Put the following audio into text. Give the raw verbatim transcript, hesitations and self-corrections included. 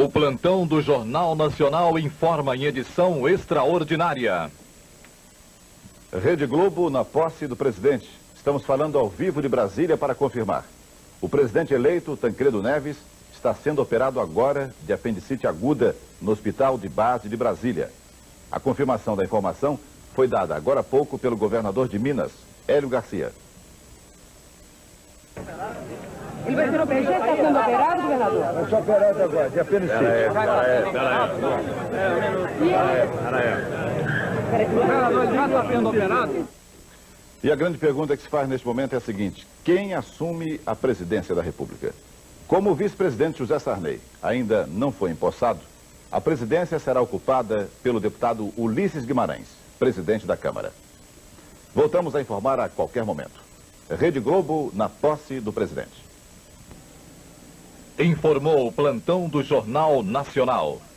O plantão do Jornal Nacional informa em edição extraordinária. Rede Globo na posse do presidente. Estamos falando ao vivo de Brasília para confirmar. O presidente eleito, Tancredo Neves, está sendo operado agora de apendicite aguda no Hospital de Base de Brasília. A confirmação da informação foi dada agora há pouco pelo governador de Minas, Hélio Garcia. Ele vai ser operado, já está sendo operado, governador? Vai ser operado agora, de apendicite. Pera aí, pera aí, pera aí. O governador já está sendo operado? E a grande pergunta que se faz neste momento é a seguinte: quem assume a presidência da República? Como o vice-presidente José Sarney ainda não foi empossado, a presidência será ocupada pelo deputado Ulisses Guimarães, presidente da Câmara. Voltamos a informar a qualquer momento. Rede Globo na posse do presidente. Informou o plantão do Jornal Nacional.